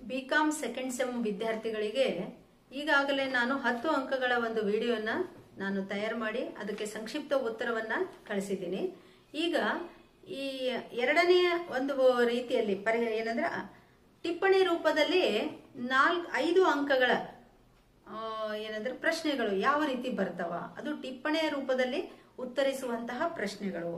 BCom second sem ವಿದ್ಯಾರ್ಥಿಗಳಿಗೆ ಈಗಾಗಲೇ ನಾನು 10 ಅಂಕಗಳ ಒಂದು ವಿಡಿಯೋನ ನಾನು ತಯಾರು ಮಾಡಿ ಅದಕ್ಕೆ ಸಂಕ್ಷಿಪ್ತ ಉತ್ತರವನ್ನ ಕಳಿಸಿದ್ದೀನಿ. ಈಗ ಈ ಎರಡನೆಯ ಒಂದು ರೀತಿಯಲ್ಲಿ ಏನಂದ್ರೆ ಟಿಪ್ಪಣಿ ರೂಪದಲ್ಲಿ 5 ಅಂಕಗಳ ಏನಂದ್ರೆ ಪ್ರಶ್ನೆಗಳು ಯಾವ ರೀತಿ ಬರ್ತಾವ, ಅದು ಟಿಪ್ಪಣಿಯ ರೂಪದಲ್ಲಿ ಉತ್ತರಿಸುವಂತಹ ಪ್ರಶ್ನೆಗಳು.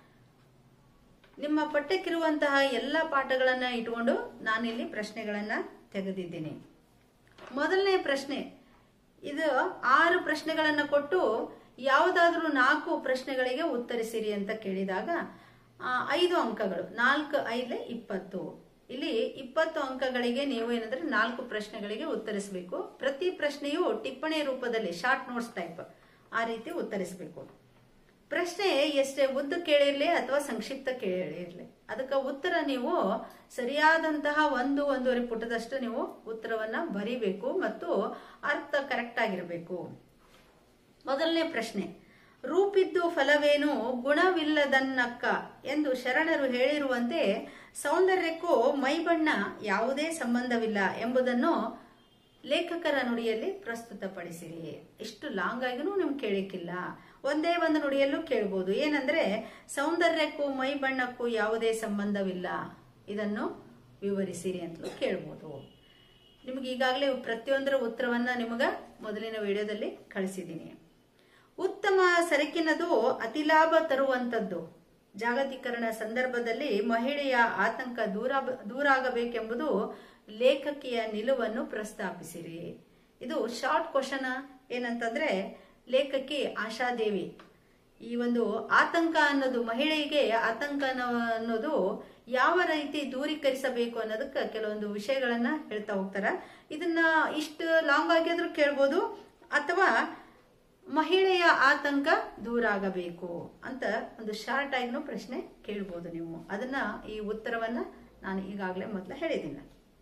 ನಿಮ್ಮ ಪಠ್ಯಕ್ಕಿರುವಂತಹ ಎಲ್ಲ ಪಾಠಗಳನ್ನ ಇಟ್ಕೊಂಡು ನಾನಿಲ್ಲಿ ಪ್ರಶ್ನೆಗಳನ್ನ ತೆಗೆದಿದ್ದೀನಿ. ಮೊದಲನೇ ಪ್ರಶ್ನೆ, ಇದು 6 ಪ್ರಶ್ನೆಗಳನ್ನ ಕೊಟ್ಟು ಯಾವುದಾದ್ರೂ 4 ಪ್ರಶ್ನೆಗಳಿಗೆ ಉತ್ತರಿಸಿರಿ ಅಂತ ಕೇಳಿದಾಗ 5 ಅಂಕಗಳು, 4 5 20. ಇಲ್ಲಿ 20 ಅಂಕಗಳಿಗೆ ನೀವು ಏನಂದ್ರೆ 4 ಪ್ರಶ್ನೆಗಳಿಗೆ ಉತ್ತರಿಸಬೇಕು. ಪ್ರತಿ ಪ್ರಶ್ನೆಯು ಟಿಪ್ಪಣಿ ರೂಪದಲ್ಲಿ ಶಾರ್ಟ್ ನೋಟ್ಸ್ ಟೈಪ್ ಆ ರೀತಿ ಉತ್ತರಿಸಬೇಕು. ಪ್ರಶ್ನೆ ಎಷ್ಟೇ ಉದ್ದ ಕೇಳಿರ್ಲಿ ಅಥವಾ ಸಂಕ್ಷಿಪ್ತ ಕೇಳಿರ್ಲಿ, ಅದಕ್ಕೆ ಉತ್ತರ ನೀವು ಸರಿಯಾದಂತಹ 1-1.5 ಪುಟದಷ್ಟು ನೀವು ಉತ್ತರವನ್ನ ಬರಿಬೇಕು ಮತ್ತು ಅರ್ಥ ಕರೆಕ್ಟ್ ಆಗಿರಬೇಕು. ಮೊದಲನೇ ಪ್ರಶ್ನೆ, ರೂಪಿದ್ದು ಫಲವೇನು ಗುಣವಿಲ್ಲದನ್ನಕ್ಕ ಎಂದು ಶರಣರು ಹೇಳಿರುವಂತೆ ಸೌಂದರ್ಯಕ್ಕೂ ಮೈಬಣ್ಣ ಯಾವುದೇ ಸಂಬಂಧವಿಲ್ಲ ಎಂಬುದನ್ನು ಲೇಖಕರ ನುಡಿಯಲ್ಲಿ ಪ್ರಸ್ತುತಪಡಿಸಿರಿ. ಇಷ್ಟು ಲಾಂಗ್ ಆಗಿನೂ ನಿಮ್ಗೆ ಕೇಳಿಕ್ಕಿಲ್ಲ, ಒಂದೇ ಒಂದು ನುಡಿಯಲ್ಲೂ ಕೇಳಬಹುದು. ಏನಂದ್ರೆ ಸೌಂದರ್ಯಕ್ಕೂ ಮೈಬಣ್ಣಕ್ಕೂ ಯಾವುದೇ ಸಂಬಂಧವಿಲ್ಲ, ಇದನ್ನು ವಿವರಿಸಿರಿ ಅಂತಲೂ ಕೇಳಬಹುದು. ನಿಮ್ಗೆ ಈಗಾಗಲೇ ಪ್ರತಿಯೊಂದರ ಉತ್ತರವನ್ನ ನಿಮಗ ಮೊದಲಿನ ವಿಡಿಯೋದಲ್ಲಿ ಕಳಿಸಿದ್ದೀನಿ. ಉತ್ತಮ ಸರಕಿನದು ಅತಿಲಾಭ ತರುವಂತದ್ದು. ಜಾಗತೀಕರಣ ಸಂದರ್ಭದಲ್ಲಿ ಮಹಿಳೆಯ ಆತಂಕ ದೂರಾಗಬೇಕೆಂಬುದು ಲೇಖಕಿಯ ನಿಲುವನ್ನು ಪ್ರಸ್ತಾಪಿಸಿರಿ. ಇದು ಶಾರ್ಟ್ ಕ್ವಶನ್. ಏನಂತಂದ್ರೆ ಲೇಖಕಿ ಆಶಾದೇವಿ ಈ ಒಂದು ಆತಂಕ ಅನ್ನೋದು, ಮಹಿಳೆಗೆ ಆತಂಕ ಅನ್ನೋದು ಯಾವ ರೀತಿ ದೂರೀಕರಿಸಬೇಕು ಅನ್ನೋದಕ್ಕೆ ಕೆಲವೊಂದು ವಿಷಯಗಳನ್ನ ಹೇಳ್ತಾ ಹೋಗ್ತಾರ. ಇದನ್ನ ಇಷ್ಟು ಲಾಂಗ್ ಆಗಿದ್ರು ಕೇಳ್ಬೋದು, ಅಥವಾ ಮಹಿಳೆಯ ಆತಂಕ ದೂರ ಆಗಬೇಕು ಅಂತ ಒಂದು ಶಾರ್ಟ್ ಆಗಿನೂ ಪ್ರಶ್ನೆ ಕೇಳ್ಬೋದು ನೀವು. ಅದನ್ನ ಈ ಉತ್ತರವನ್ನ ನಾನು ಈಗಾಗಲೇ ಮೊದಲು ಹೇಳಿದ್ದೀನಿ.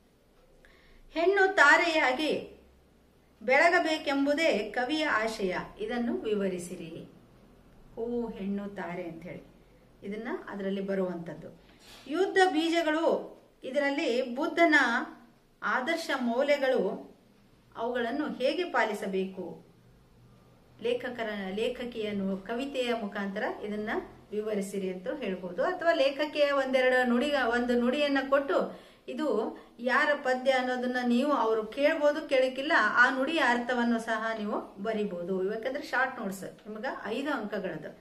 ಹೆಣ್ಣು ತಾರೆಯಾಗಿ ಬೆಳಗಬೇಕೆಂಬುದೇ ಕವಿಯ ಆಶಯ, ಇದನ್ನು ವಿವರಿಸಿರಿ. ಹೂವು ಹೆಣ್ಣು ತಾರೆ ಅಂತ ಹೇಳಿ ಇದನ್ನ ಅದರಲ್ಲಿ ಬರುವಂತದ್ದು. ಯುದ್ಧ ಬೀಜಗಳು, ಇದರಲ್ಲಿ ಬುದ್ಧನ ಆದರ್ಶ ಮೌಲ್ಯಗಳು, ಅವುಗಳನ್ನು ಹೇಗೆ ಪಾಲಿಸಬೇಕು, ಲೇಖಕಿಯನ್ನು ಕವಿತೆಯ ಮುಖಾಂತರ ಇದನ್ನ ವಿವರಿಸಿರಿ ಅಂತ ಹೇಳ್ಬೋದು. ಅಥವಾ ಲೇಖಕಿಯ ಒಂದು ನುಡಿಯನ್ನ ಕೊಟ್ಟು ಇದು ಯಾರ ಪದ್ಯ ಅನ್ನೋದನ್ನ ನೀವು ಅವರು ಕೇಳ್ಬೋದು, ಕೇಳಕ್ಕಿಲ್ಲ ಆ ನುಡಿಯ ಅರ್ಥವನ್ನು ಸಹ ನೀವು ಬರಿಬಹುದು. ಯಾಕಂದ್ರೆ ಶಾರ್ಟ್ ನೋಟ್ಸ್ ನಿಮಗ 5 ಅಂಕಗಳದು.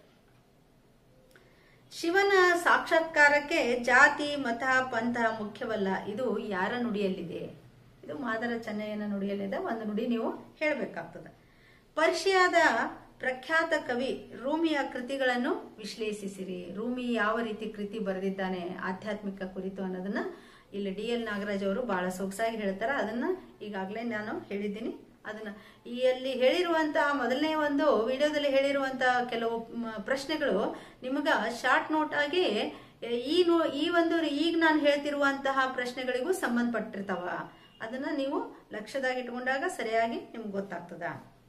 ಶಿವನ ಸಾಕ್ಷಾತ್ಕಾರಕ್ಕೆ ಜಾತಿ ಮತ ಪಂಥ ಮುಖ್ಯವಲ್ಲ, ಇದು ಯಾರ ನುಡಿಯಲ್ಲಿದೆ? ಇದು ಮಾದರ ಚೆನ್ನಯ್ಯನ ನುಡಿಯಲ್ಲಿದೆ. ಒಂದು ನುಡಿ ನೀವು ಹೇಳಬೇಕಾಗ್ತದೆ. ಪರ್ಷಿಯಾದ ಪ್ರಖ್ಯಾತ ಕವಿ ರೂಮಿಯ ಕೃತಿಗಳನ್ನು ವಿಶ್ಲೇಷಿಸಿರಿ. ರೂಮಿ ಯಾವ ರೀತಿ ಕೃತಿ ಬರೆದಿದ್ದಾನೆ ಆಧ್ಯಾತ್ಮಿಕ ಕುರಿತು ಅನ್ನೋದನ್ನ ಇಲ್ಲಿ DL ನಾಗರಾಜ್ ಅವರು ಬಹಳ ಸೊಗಸಾಗಿ ಹೇಳ್ತಾರ. ಅದನ್ನ ಈಗಾಗಲೇ ನಾನು ಹೇಳಿದ್ದೀನಿ. ಅದನ್ನ ಅಲ್ಲಿ ಹೇಳಿರುವಂತಹ ಮೊದಲನೇ ಒಂದು ವಿಡಿಯೋದಲ್ಲಿ ಹೇಳಿರುವಂತಹ ಕೆಲವು ಪ್ರಶ್ನೆಗಳು ನಿಮಗ ಶಾರ್ಟ್ ನೋಟ್ ಆಗಿ ಈ ಒಂದು ಈಗ ನಾನು ಹೇಳ್ತಿರುವಂತಹ ಪ್ರಶ್ನೆಗಳಿಗೂ ಸಂಬಂಧಪಟ್ಟಿರ್ತಾವ. ಅದನ್ನ ನೀವು ಲಕ್ಷ್ಯದಾಗಿಟ್ಕೊಂಡಾಗ ಸರಿಯಾಗಿ ನಿಮ್ಗೆ ಗೊತ್ತಾಗ್ತದ.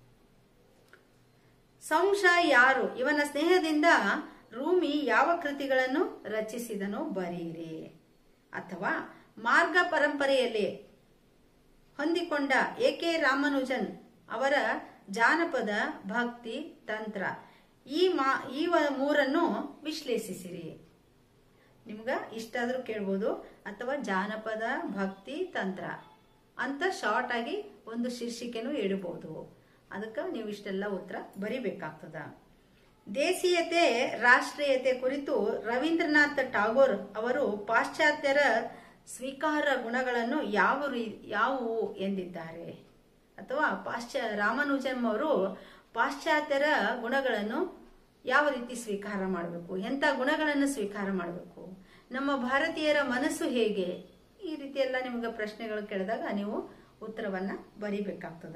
ಸಂಶ ಯಾರು, ಇವನ ಸ್ನೇಹದಿಂದ ರೂಮಿ ಯಾವ ಕೃತಿಗಳನ್ನು ರಚಿಸಿದನೋ ಬರೆಯಿರಿ. ಅಥವಾ ಮಾರ್ಗ ಪರಂಪರೆಯಲ್ಲಿ ಹೊಂದಿಕೊಂಡ AK ರಾಮಾನುಜನ್ ಅವರ ಜಾನಪದ ಭಕ್ತಿ ತಂತ್ರ, ಈ ಮೂರನ್ನು ವಿಶ್ಲೇಷಿಸಿರಿ. ನಿಮ್ಗ ಇಷ್ಟಾದ್ರೂ ಕೇಳ್ಬೋದು. ಅಥವಾ ಜಾನಪದ ಭಕ್ತಿ ತಂತ್ರ ಅಂತ ಶಾರ್ಟ್ ಆಗಿ ಒಂದು ಶೀರ್ಷಿಕೆನೂ ಇಡಬಹುದು. ಅದಕ್ಕೆ ನೀವು ಇಷ್ಟೆಲ್ಲ ಉತ್ತರ ಬರಿಬೇಕಾಗ್ತದ. ದೇಶೀಯತೆ ರಾಷ್ಟ್ರೀಯತೆ ಕುರಿತು ರವೀಂದ್ರನಾಥ್ ಟಾಗೋರ್ ಅವರು ಪಾಶ್ಚಾತ್ಯರ ಸ್ವೀಕಾರ ಗುಣಗಳನ್ನು ಯಾವುವು ಎಂದಿದ್ದಾರೆ. ಅಥವಾ ರಾಮಾನುಜನ್ ಅವರು ಪಾಶ್ಚಾತ್ಯರ ಗುಣಗಳನ್ನು ಯಾವ ರೀತಿ ಸ್ವೀಕಾರ ಮಾಡಬೇಕು, ಎಂತ ಗುಣಗಳನ್ನು ಸ್ವೀಕಾರ ಮಾಡಬೇಕು, ನಮ್ಮ ಭಾರತೀಯರ ಮನಸ್ಸು ಹೇಗೆ, ಈ ರೀತಿ ಎಲ್ಲ ನಿಮ್ಗೆ ಪ್ರಶ್ನೆಗಳು ಕೇಳಿದಾಗ ನೀವು ಉತ್ತರವನ್ನ ಬರಿಬೇಕಾಗ್ತದ.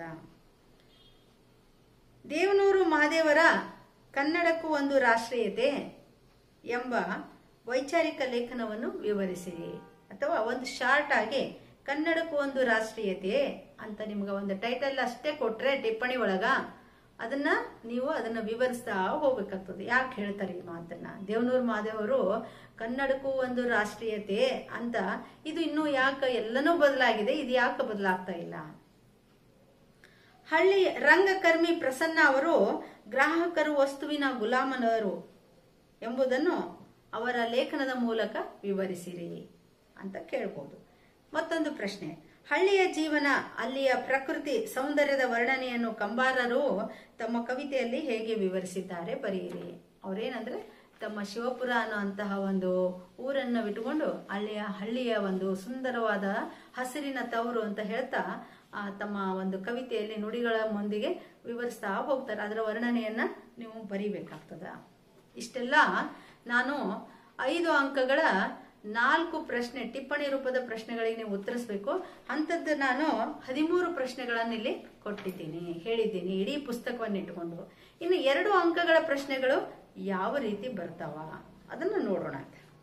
ದೇವನೂರು ಮಹಾದೇವರ ಕನ್ನಡಕ್ಕೂ ಒಂದು ರಾಷ್ಟ್ರೀಯತೆ ಎಂಬ ವೈಚಾರಿಕ ಲೇಖನವನ್ನು ವಿವರಿಸಿರಿ. ಅಥವಾ ಒಂದು ಶಾರ್ಟ್ ಆಗಿ ಕನ್ನಡಕ್ಕೂ ಒಂದು ರಾಷ್ಟ್ರೀಯತೆ ಅಂತ ನಿಮ್ಗೆ ಒಂದು ಟೈಟಲ್ ಅಷ್ಟೇ ಕೊಟ್ರೆ ಟಿಪ್ಪಣಿ ಒಳಗ ಅದನ್ನ ನೀವು ಅದನ್ನ ವಿವರಿಸ್ತಾ ಹೋಗ್ಬೇಕಾಗ್ತದೆ. ಯಾಕೆ ಹೇಳ್ತಾರೆ ಈ ಮಾತನ್ನ? ದೇವನೂರು ಮಹಾದೇವರು ಕನ್ನಡಕ್ಕೂ ಒಂದು ರಾಷ್ಟ್ರೀಯತೆ ಅಂತ, ಇದು ಇನ್ನೂ ಯಾಕೆ ಎಲ್ಲನೂ ಬದಲಾಗಿದೆ, ಇದು ಯಾಕೆ ಬದಲಾಗ್ತಾ ಇಲ್ಲ? ಹಳ್ಳಿ ರಂಗಕರ್ಮಿ ಪ್ರಸನ್ನ ಅವರು ಗ್ರಾಹಕರು ವಸ್ತುವಿನ ಗುಲಾಮನರು ಎಂಬುದನ್ನು ಅವರ ಲೇಖನದ ಮೂಲಕ ವಿವರಿಸಿರಿ ಅಂತ ಕೇಳ್ಬೋದು. ಮತ್ತೊಂದು ಪ್ರಶ್ನೆ, ಹಳ್ಳಿಯ ಜೀವನ, ಅಲ್ಲಿಯ ಪ್ರಕೃತಿ ಸೌಂದರ್ಯದ ವರ್ಣನೆಯನ್ನು ಕಂಬಾರರು ತಮ್ಮ ಕವಿತೆಯಲ್ಲಿ ಹೇಗೆ ವಿವರಿಸಿದ್ದಾರೆ ಬರೆಯಿರಿ. ಅವ್ರೇನಂದ್ರೆ ತಮ್ಮ ಶಿವಪುರ ಅನ್ನುವಂತಹ ಒಂದು ಊರನ್ನು ಬಿಟ್ಟುಕೊಂಡು ಹಳ್ಳಿಯ ಒಂದು ಸುಂದರವಾದ ಹಸಿರಿನ ತವರು ಅಂತ ಹೇಳ್ತಾ ತಮ್ಮ ಒಂದು ಕವಿತೆಯಲ್ಲಿ ನುಡಿಗಳ ಮುಂದಿಗೆ ವಿವರಿಸ್ತಾ ಹೋಗ್ತಾರೆ. ಅದರ ವರ್ಣನೆಯನ್ನ ನೀವು ಬರಿಬೇಕಾಗ್ತದ. ಇಷ್ಟೆಲ್ಲ ನಾನು 5 ಅಂಕಗಳ 4 ಪ್ರಶ್ನೆ ಟಿಪ್ಪಣಿ ರೂಪದ ಪ್ರಶ್ನೆಗಳಿಗೆ ನೀವು ಉತ್ತರಿಸಬೇಕು. ಅಂತದ್ದು ನಾನು 13 ಪ್ರಶ್ನೆಗಳನ್ನು ಇಲ್ಲಿ ಕೊಟ್ಟಿದ್ದೀನಿ, ಹೇಳಿದ್ದೀನಿ ಇಡೀ ಪುಸ್ತಕವನ್ನು ಇಟ್ಕೊಂಡು. ಇನ್ನು 2 ಅಂಕಗಳ ಪ್ರಶ್ನೆಗಳು ಯಾವ ರೀತಿ ಬರ್ತಾವ ಅದನ್ನು ನೋಡೋಣ.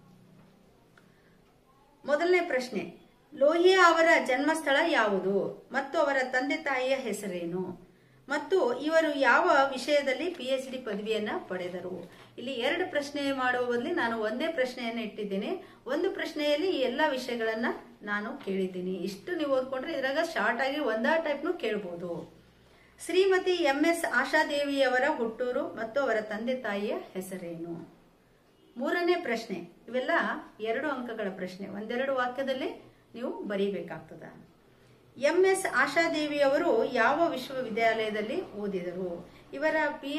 ಮೊದಲನೇ ಪ್ರಶ್ನೆ, ಲೋಹಿಯಾ ಅವರ ಜನ್ಮಸ್ಥಳ ಯಾವುದು ಮತ್ತು ಅವರ ತಂದೆ ತಾಯಿಯ ಹೆಸರೇನು ಮತ್ತು ಇವರು ಯಾವ ವಿಷಯದಲ್ಲಿ PhD ಪದವಿಯನ್ನ ಪಡೆದರು? ಇಲ್ಲಿ 2 ಪ್ರಶ್ನೆ ಮಾಡುವ ಬದಲು ನಾನು ಒಂದೇ ಪ್ರಶ್ನೆಯನ್ನ ಇಟ್ಟಿದ್ದೀನಿ. ಒಂದು ಪ್ರಶ್ನೆಯಲ್ಲಿ ಈ ಎಲ್ಲಾ ವಿಷಯಗಳನ್ನ ನಾನು ಕೇಳಿದ್ದೀನಿ. ಇಷ್ಟು ನೀವು ಓದ್ಕೊಂಡ್ರೆ ಇದ್ರಾಗ ಶಾರ್ಟ್ ಆಗಿ ಒಂದಾ ಟೈಪ್ನು ಕೇಳಬಹುದು. ಶ್ರೀಮತಿ MS ಆಶಾದೇವಿಯವರ ಹುಟ್ಟೂರು ಮತ್ತು ಅವರ ತಂದೆ ತಾಯಿಯ ಹೆಸರೇನು? ಮೂರನೇ ಪ್ರಶ್ನೆ, ಇವೆಲ್ಲ 2 ಅಂಕಗಳ ಪ್ರಶ್ನೆ, ಒಂದೆರಡು ವಾಕ್ಯದಲ್ಲಿ ನೀವು ಬರೀಬೇಕಾಗ್ತದ. MS ಆಶಾದೇವಿಯವರು ಯಾವ ವಿಶ್ವವಿದ್ಯಾಲಯದಲ್ಲಿ ಓದಿದರು? ಇವರ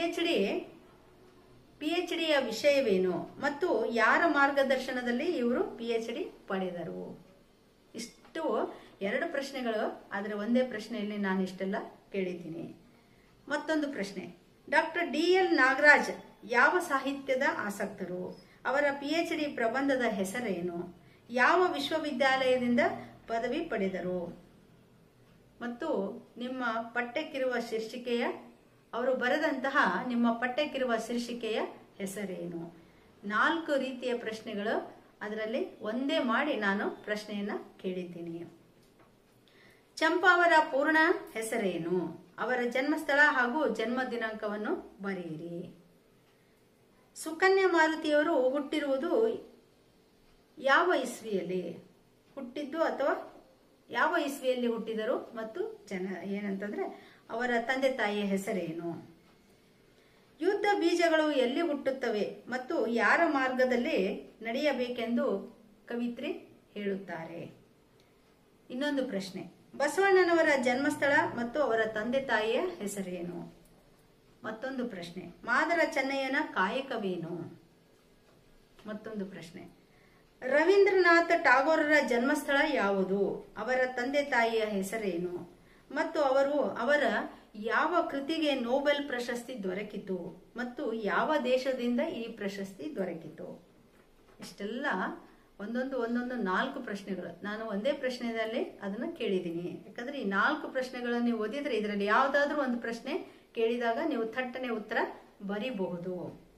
PhDಯ ವಿಷಯವೇನು ಮತ್ತು ಯಾರ ಮಾರ್ಗದರ್ಶನದಲ್ಲಿ ಇವರು PhD ಪಡೆದರು? ಇಷ್ಟು 2 ಪ್ರಶ್ನೆಗಳು, ಆದರೆ ಒಂದೇ ಪ್ರಶ್ನೆಯಲ್ಲಿ ನಾನು ಇಷ್ಟೆಲ್ಲ ಕೇಳಿದ್ದೀನಿ. ಮತ್ತೊಂದು ಪ್ರಶ್ನೆ, ಡಾಕ್ಟರ್ DL ನಾಗರಾಜ್ ಯಾವ ಸಾಹಿತ್ಯದ ಆಸಕ್ತರು? ಅವರ PhD ಪ್ರಬಂಧದ ಹೆಸರೇನು? ಯಾವ ವಿಶ್ವವಿದ್ಯಾಲಯದಿಂದ ಪದವಿ ಪಡೆದರು? ಮತ್ತು ನಿಮ್ಮ ಪಠ್ಯಕ್ಕಿರುವ ಶೀರ್ಷಿಕೆಯ, ಅವರು ಬರೆದಂತಹ ನಿಮ್ಮ ಪಠ್ಯಕ್ಕಿರುವ ಶೀರ್ಷಿಕೆಯ ಹೆಸರೇನು? 4 ರೀತಿಯ ಪ್ರಶ್ನೆಗಳು, ಅದರಲ್ಲಿ ಒಂದೇ ಮಾಡಿ ನಾನು ಪ್ರಶ್ನೆಯನ್ನ ಕೇಳಿದ್ದೀನಿ. ಚಂಪಾ ಅವರ ಪೂರ್ಣ ಹೆಸರೇನು? ಅವರ ಜನ್ಮಸ್ಥಳ ಹಾಗೂ ಜನ್ಮ ದಿನಾಂಕವನ್ನು ಬರೆಯಿರಿ. ಸುಕನ್ಯಾ ಮಾರುತಿಯವರು ಹುಟ್ಟಿರುವುದು ಯಾವ ಇಸ್ವಿಯಲ್ಲಿ ಹುಟ್ಟಿದ್ದು ಅಥವಾ ಯಾವ ಇಸ್ವಿಯಲ್ಲಿ ಹುಟ್ಟಿದರು ಮತ್ತು ಏನಂತಂದ್ರೆ ಅವರ ತಂದೆ ತಾಯಿಯ ಹೆಸರೇನು? ಯುದ್ಧ ಬೀಜಗಳು ಎಲ್ಲಿ ಹುಟ್ಟುತ್ತವೆ ಮತ್ತು ಯಾರ ಮಾರ್ಗದಲ್ಲಿ ನಡೆಯಬೇಕೆಂದು ಕವಿತ್ರಿ ಹೇಳುತ್ತಾರೆ? ಇನ್ನೊಂದು ಪ್ರಶ್ನೆ, ಬಸವಣ್ಣನವರ ಜನ್ಮಸ್ಥಳ ಮತ್ತು ಅವರ ತಂದೆ ತಾಯಿಯ ಹೆಸರೇನು? ಮತ್ತೊಂದು ಪ್ರಶ್ನೆ, ಮಾದರ ಚೆನ್ನಯ್ಯನ ಕಾಯಕವೇನು? ಮತ್ತೊಂದು ಪ್ರಶ್ನೆ, ರವೀಂದ್ರನಾಥ ಟಾಗೋರರ ಜನ್ಮಸ್ಥಳ ಯಾವುದು? ಅವರ ತಂದೆ ತಾಯಿಯ ಹೆಸರೇನು? ಮತ್ತು ಅವರ ಯಾವ ಕೃತಿಗೆ ನೊಬೆಲ್ ಪ್ರಶಸ್ತಿ ದೊರಕಿತು ಮತ್ತು ಯಾವ ದೇಶದಿಂದ ಈ ಪ್ರಶಸ್ತಿ ದೊರಕಿತು? ಇಷ್ಟೆಲ್ಲ ಒಂದೊಂದು 4 ಪ್ರಶ್ನೆಗಳು. ನಾನು ಒಂದೇ ಪ್ರಶ್ನೆಯಲ್ಲಿ ಅದನ್ನ ಕೇಳಿದ್ದೀನಿ. ಯಾಕಂದ್ರೆ ಈ 4 ಪ್ರಶ್ನೆಗಳನ್ನು ನೀವು ಓದಿದ್ರೆ ಇದರಲ್ಲಿ ಯಾವ್ದಾದ್ರೂ ಒಂದು ಪ್ರಶ್ನೆ ಕೇಳಿದಾಗ ನೀವು ಥಟ್ಟನೆ ಉತ್ತರ ಬರೀಬಹುದು.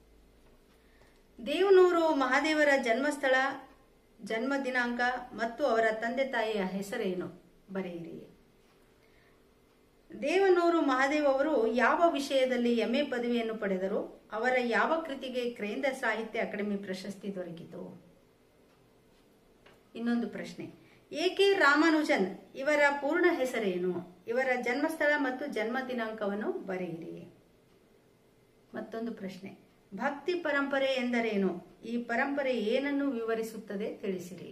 ದೇವನೂರು ಮಹಾದೇವರ ಜನ್ಮಸ್ಥಳ, ಜನ್ಮ ದಿನಾಂಕ ಮತ್ತು ಅವರ ತಂದೆ ತಾಯಿಯ ಹೆಸರೇನು ಬರೆಯಿರಿ. ದೇವನೂರು ಮಹಾದೇವ್ ಅವರು ಯಾವ ವಿಷಯದಲ್ಲಿ MA ಪದವಿಯನ್ನು ಪಡೆದರು? ಅವರ ಯಾವ ಕೃತಿಗೆ ಕೇಂದ್ರ ಸಾಹಿತ್ಯ ಅಕಾಡೆಮಿ ಪ್ರಶಸ್ತಿ ದೊರಕಿತು? ಇನ್ನೊಂದು ಪ್ರಶ್ನೆ, AK ರಾಮಾನುಜನ್ ಇವರ ಪೂರ್ಣ ಹೆಸರೇನು? ಇವರ ಜನ್ಮಸ್ಥಳ ಮತ್ತು ಜನ್ಮ ದಿನಾಂಕವನ್ನು ಬರೆಯಿರಿ. ಮತ್ತೊಂದು ಪ್ರಶ್ನೆ, ಭಕ್ತಿ ಪರಂಪರೆ ಎಂದರೇನು? ಈ ಪರಂಪರೆ ಏನನ್ನು ವಿವರಿಸುತ್ತದೆ ತಿಳಿಸಿರಿ.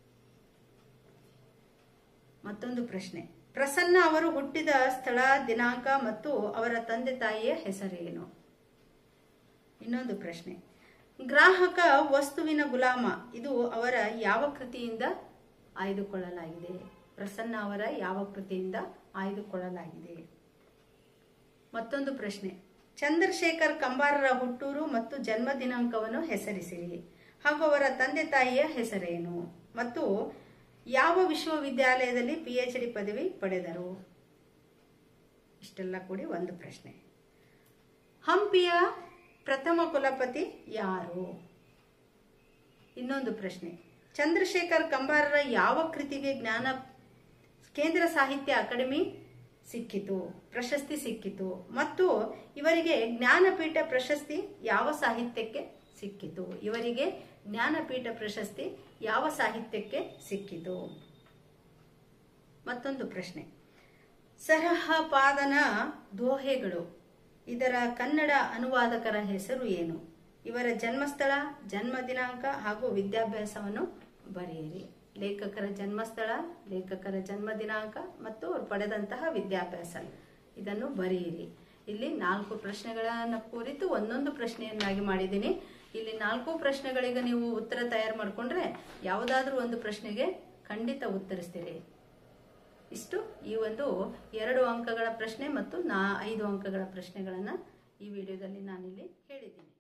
ಮತ್ತೊಂದು ಪ್ರಶ್ನೆ, ಪ್ರಸನ್ನ ಅವರು ಹುಟ್ಟಿದ ಸ್ಥಳ, ದಿನಾಂಕ ಮತ್ತು ಅವರ ತಂದೆ ತಾಯಿಯ ಹೆಸರೇನು? ಇನ್ನೊಂದು ಪ್ರಶ್ನೆ, ಗ್ರಾಹಕ ವಸ್ತುವಿನ ಗುಲಾಮ ಇದು ಅವರ ಯಾವ ಕೃತಿಯಿಂದ ಆಯ್ದುಕೊಳ್ಳಲಾಗಿದೆ? ಪ್ರಸನ್ನ ಅವರ ಯಾವ ಕೃತಿಯಿಂದ ಆಯ್ದುಕೊಳ್ಳಲಾಗಿದೆ? ಮತ್ತೊಂದು ಪ್ರಶ್ನೆ, ಚಂದ್ರಶೇಖರ್ ಕಂಬಾರರ ಹುಟ್ಟೂರು ಮತ್ತು ಜನ್ಮ ದಿನಾಂಕವನ್ನು ಹೆಸರಿಸಿರಿ ಹಾಗೂ ಅವರ ತಂದೆ ತಾಯಿಯ ಹೆಸರೇನು ಮತ್ತು ಯಾವ ವಿಶ್ವವಿದ್ಯಾಲಯದಲ್ಲಿ PhD ಪದವಿ ಪಡೆದರು? ಇಷ್ಟೆಲ್ಲ ಕೂಡಿ ಒಂದು ಪ್ರಶ್ನೆ. ಹಂಪಿಯ ಪ್ರಥಮ ಕುಲಪತಿ ಯಾರು? ಇನ್ನೊಂದು ಪ್ರಶ್ನೆ, ಚಂದ್ರಶೇಖರ್ ಕಂಬಾರರ ಯಾವ ಕೃತಿಗೆ ಕೇಂದ್ರ ಸಾಹಿತ್ಯ ಅಕಾಡೆಮಿ ಸಿಕ್ಕಿತು, ಪ್ರಶಸ್ತಿ ಸಿಕ್ಕಿತು. ಮತ್ತು ಇವರಿಗೆ ಜ್ಞಾನಪೀಠ ಪ್ರಶಸ್ತಿ ಯಾವ ಸಾಹಿತ್ಯಕ್ಕೆ ಸಿಕ್ಕಿತು? ಇವರಿಗೆ ಜ್ಞಾನಪೀಠ ಪ್ರಶಸ್ತಿ ಯಾವ ಸಾಹಿತ್ಯಕ್ಕೆ ಸಿಕ್ಕಿತು? ಮತ್ತೊಂದು ಪ್ರಶ್ನೆ, ಸರಹಪಾದನ ದೋಹೆಗಳು ಇದರ ಕನ್ನಡ ಅನುವಾದಕರ ಹೆಸರು ಏನು? ಇವರ ಜನ್ಮಸ್ಥಳ, ಜನ್ಮ ದಿನಾಂಕ ಹಾಗೂ ವಿದ್ಯಾಭ್ಯಾಸವನ್ನು ಬರೆಯಿರಿ. ಲೇಖಕರ ಜನ್ಮಸ್ಥಳ, ಲೇಖಕರ ಜನ್ಮ ದಿನಾಂಕ ಮತ್ತು ಅವರು ಪಡೆದಂತಹ ವಿದ್ಯಾಭ್ಯಾಸ ಇದನ್ನು ಬರೆಯಿರಿ. ಇಲ್ಲಿ 4 ಪ್ರಶ್ನೆಗಳನ್ನು ಕುರಿತು ಒಂದೊಂದು ಪ್ರಶ್ನೆಯನ್ನಾಗಿ ಮಾಡಿದ್ದೀನಿ. ಇಲ್ಲಿ 4 ಪ್ರಶ್ನೆಗಳಿಗೆ ನೀವು ಉತ್ತರ ತಯಾರು ಮಾಡಿಕೊಂಡ್ರೆ ಯಾವುದಾದ್ರೂ ಒಂದು ಪ್ರಶ್ನೆಗೆ ಖಂಡಿತ ಉತ್ತರಿಸ್ತೀರಿ. ಇಷ್ಟು ಈ ಒಂದು 2 ಅಂಕಗಳ ಪ್ರಶ್ನೆ ಮತ್ತು 5 ಅಂಕಗಳ ಪ್ರಶ್ನೆಗಳನ್ನು ಈ ವಿಡಿಯೋದಲ್ಲಿ ನಾನಿಲ್ಲಿ ಹೇಳಿದ್ದೀನಿ.